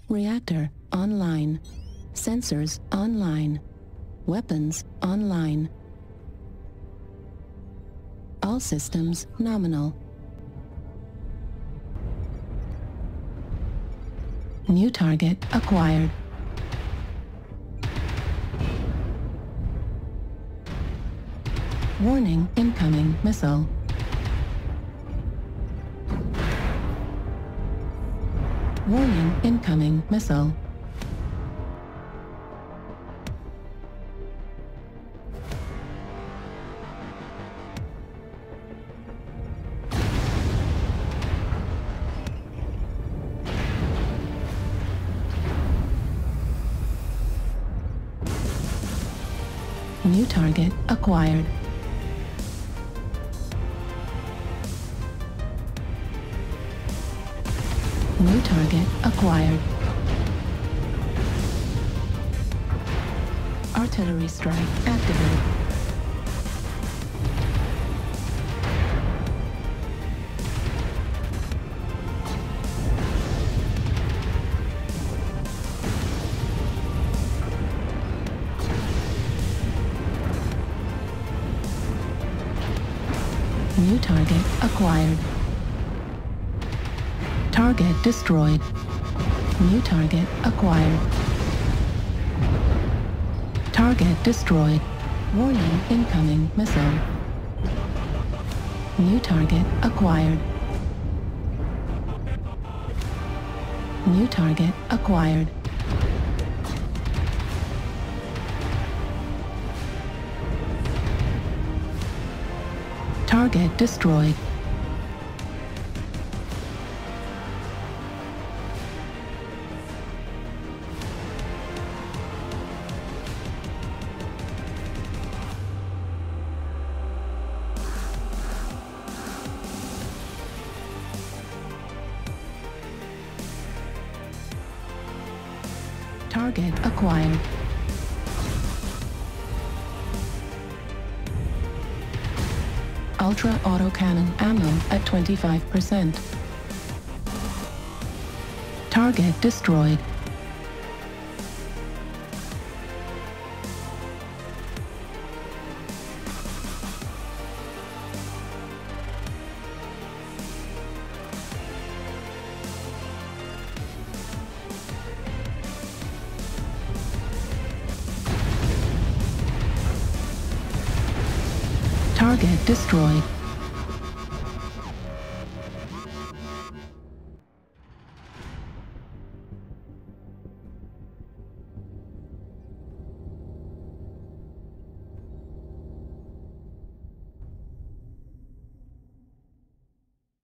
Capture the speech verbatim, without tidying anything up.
Reactor online. Sensors online. Weapons online. All systems nominal. New target acquired. Warning, incoming missile. Warning, incoming missile. New target acquired. New target acquired. Artillery strike activated. New target acquired. Target destroyed. New target acquired. Target destroyed. Warning, incoming missile. New target acquired. New target acquired. Target destroyed. Target acquired. Ultra autocannon ammo at twenty-five percent. Target destroyed. Target destroyed.